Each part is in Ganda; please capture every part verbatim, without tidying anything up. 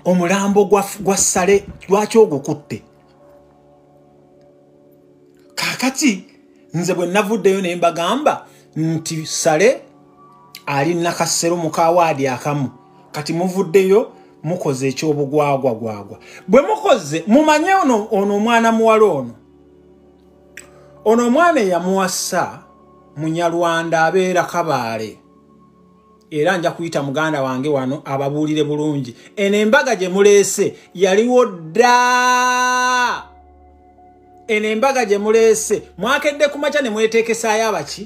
omulambo gwa gwa Saleh lwaki ogukutte kakati nze bwe navuddeyo ne mbagamba nti Saleh ali nakasero mukawaadi akamu kati muvuddeyo mukoze ekyobugwagwa gwagwa bwe mukoze mumanye ono ono mwana muwala ono ono mwana yamuwasa Munyarwanda abeera Kabaale era nja kuyita muganda wange wano ababuulire bulungi eno embaga gye muleese yaliwo dda eno embaga gye muleese mwakedde ku makya ne mweteekesaayo abaki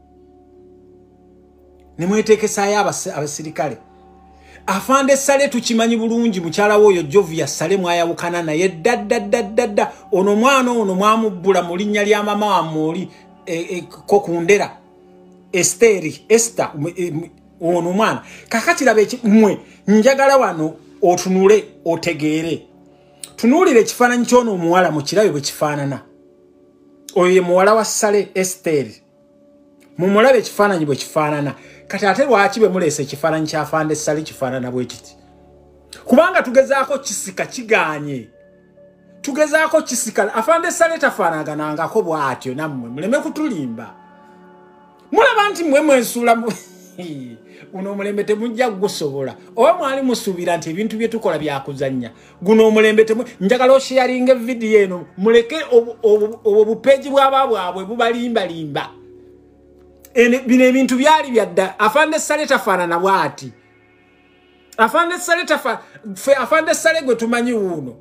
ne mweteekesaayo abasirikale Afande Saleh tukimanyi bulungi mukyala woyo Jovia Saleh mwayawukana naye dadda ono mwana ono mwamubbula mu linnya lya mama wammuli e, e, kokundera Esteri Esther ono mwana kakati labe mwe njagala wano otunule otegeere tunulire ekifaananyi ky'ono omuwala mu kirabe bwe kifaanana oyo ye muwala wa Saleh Esteri mu mulabe ekifaananyi bwe kifaanana kati ate lwaki bwe muleese ekifaananyi kya Afande Saleh kifaanana bwe kiti kubanga tugezaako kisika kiganye tugezaako kisika Afande Saleh tafaanaganangako bw'atyo nammwe muleme kutulimba mulaba nti mmwe mwensuula guno omulembe temujja gusobola oba mwali musuubira nti ebintu bye tukola byakuzannya guno omulembe temu njagala osharinga vidiyo eno muleke obwo bupeegi bw'abaabwabwe bubalimbalimba ene bino ebintu byali byadda Afande Saleh tafaanana bw'ati Afande Saleh tafa fe Afande Saleh gwe tumanyi wuno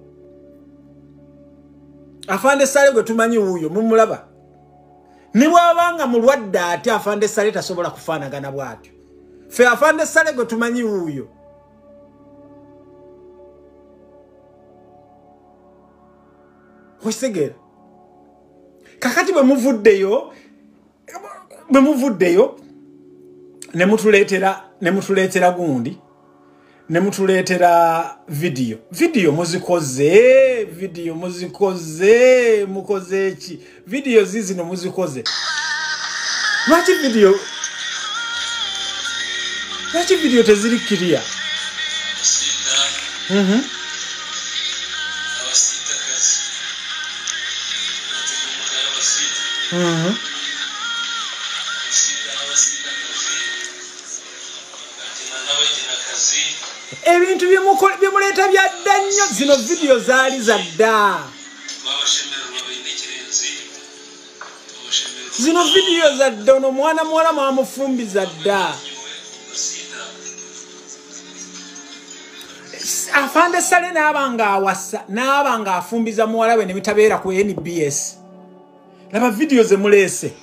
Afande Saleh gwe tumanyi wuyo mumulaba ni bwabanga mulwadde ate Afande Saleh tasobola kufaanagana bw'atyo fe Afande Saleh gwe tumanyi wuyo Hosegera kakati bwe muvuddeyo bwe muvuddeyo ne mutuleetera ne mutuleetera gundi ne mutuleetera video video muzikoze video muzikoze mukoze eki video zizi no muzikoze lwaki video lwaki video teziri clear mhm mhm ebintu byemukole byemuleta byadda nnyo zino video zaali zadda zino video zadda ono mwana muwala mwamufumbiza dda Afande Saleh n'abanga awasa n'abanga afumbiza muwala we ne bitabeera ku N B S laba video ze muleese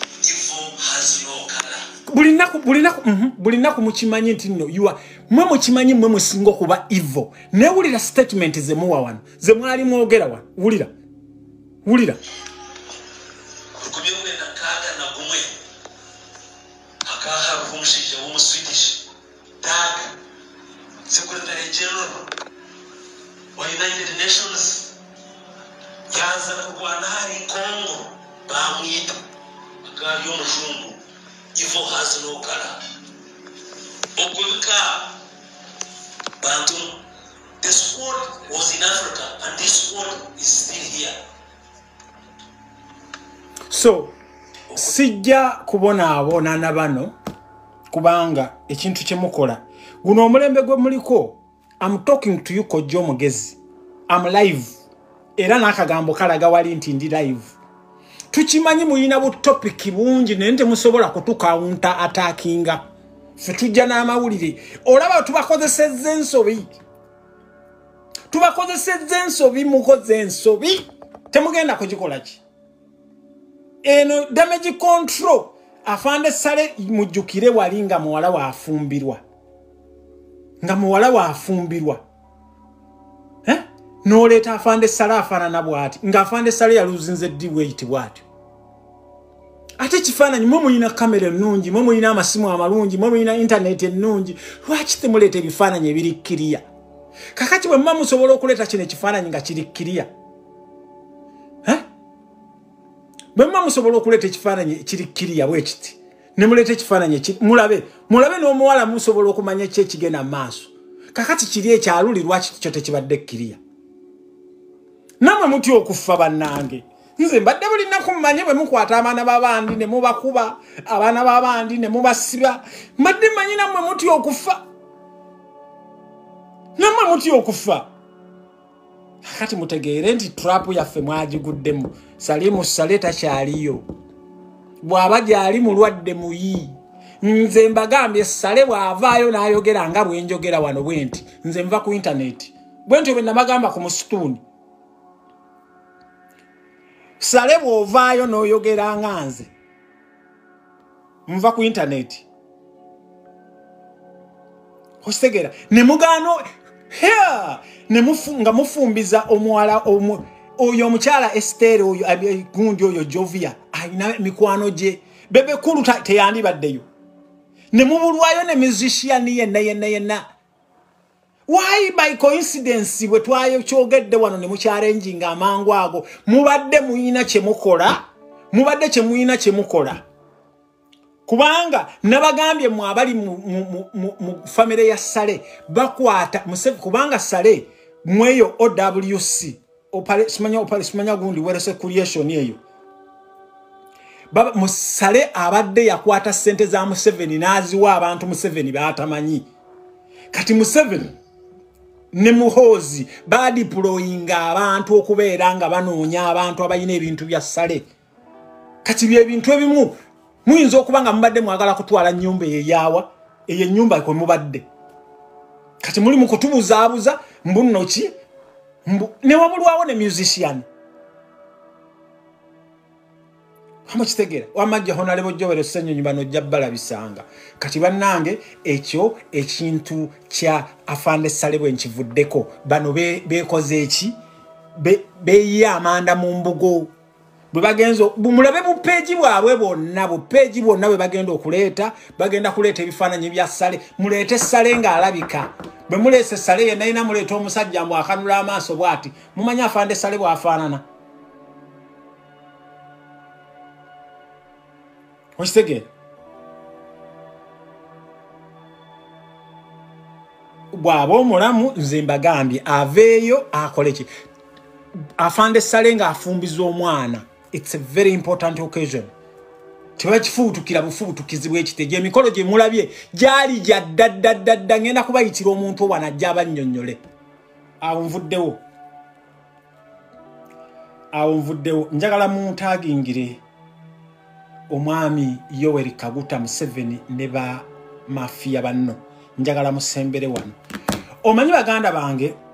bulinaku bulinaku mhm bulinaku mukimanyi nti nno yuwa mwe mukimanyi mwe musingo kuba evil ne wulira statement ze muwa wano ze mwali mwogera wano wulira wulira kubyongwe na kaga na gumwe akaha kumshije wo Swedish tag Secretary General wa United Nations yaza kurwana hari Congo bamwita akari y'omujungu evil has no color Okwebika Bantu, this world was in Africa and this world is still here. So, sijja kubona abona nabano kubanga ekintu kyemukola. Guno omulembe gwe muliko, I'm talking to you Kojjo Mugezi. I'm live. Era nakagambo kalaga wali nti ndi live. Tukimanyi muyina bu topic bungi nente musobola kutukaunta attackinga. Fetujja n'amawulire olaba tubakozesezza ensobi tubakozesezza ensobi mukoze ensobi temugenda kugikola ki eno damage control Afande Saleh mujjukire wali nga muwala waafumbirwa nga muwala waafumbirwa eh noleeta Afande Saleh afaanana bw'ati nga Afande Saleh yaluzinze ddi weight bw'atyo ate kifaananyi mwe muyina kamera ennungi mwe muyina amasimu amalungi mwe muyina internet ennungi lwaki temuleeta ebifaananyi ebiri clear kakati bwe mma musobola okuleeta kino ekifaananyi nga kiri clear eh bwe mma musobola okuleeta ekifaananyi kiri clear bwe kiti ne muleeta ekifaananyi mulabe mulabe n'omuwala musobola okumanya ki ekigenda mu maaso kakati kiri ekyaluli lwaki kyo tekibadde kkiriya namwe muti okufa bannange nze mbadde buli nnaku mmanye bwe mukwata abaana b'abandi ne mubakuba abaana b'abandi ne mubasiba mbadde mmanyi nammwe muti okufa nammwe muti okufa kati mutegeere nti trapu yaffe mwagiguddemu Salimu Saleh takyaliyo bw'aba gyali mulwadde muyi nze mbagambye Saleh bw'avaayo n'ayogera nga bwe njogera wano bwe nti nze nva ku intaneti bwe ntyo bwe namagamba ku musituuni Saleh bw'ovaayo n'oyogera nga nze nva ku intaneti okitegera ne mugaano hea ne mufunga mufumbiza omuwala oyo omukyala Esther oyo gundi oyo Jovia ayina mikwano gye bebe kulu teyandibaddeyo ne mubulwayo ne musician yenna yenna yenna why by coincidence bwe twayo kyogedde wano ne mukyalenjinga amangu ago mubadde muyina kye mukola mubadde kye muyina kye mukola kubanga nabagambye mu abali mu family ya Saleh bakwata Museveni kubanga Saleh mweyo O W C opale simanya opale simanya gundi werese creation eyo baba Musale abadde yakwata sente za Museveni naziwa abantu Museveni batamanyi kati Museveni ne muhozi badi deployinga abantu okubeera nga banoonya abantu abayina ebintu bya Saleh kati bye bintu ebimu muyinza okubanga mubadde mwagala kutwala nyumba eyawa eye nyumba ko mubadde kati muli mukutubuzaabuza mbunno ki mbu ne wabulwawo ne musician kama kitegera wamajja honalebo jowere senyo nyibano jabbala bisanga kati bannange ekyo ekintu kya Afande Saleh nkivuddeko bano be bekoze eki be be amanda mu mbugo bwe bagenzo mulabe mu page bwabwe bonna bu page bonna bwe bagenda okuleeta bagenda kuleeta ebifaananyi bya Saleh mulete Saleh nga alabika bwe mulese Saleh yena ina muleta omusajja mbu akanula amaaso bwati mumanya Afande Saleh bwafaanana Oshitege bwabo mulamu nze mbagambye aveyo akoleki Afande Saleh nga afumbiza omwana. It's a very important occasion. Tebakifuutukira bufuutukizibwa ekiteje emikolo gye mulabye gyali gya daddadda ngenda kubayitira omuntu wanajja abannyonnyole. Awo nvuddewo. Awo nvuddewo njagala muntagingire omwami Yoweri Kaguta Museveni ne ba mafia banno njagala musembere wano. Omanyi baganda bange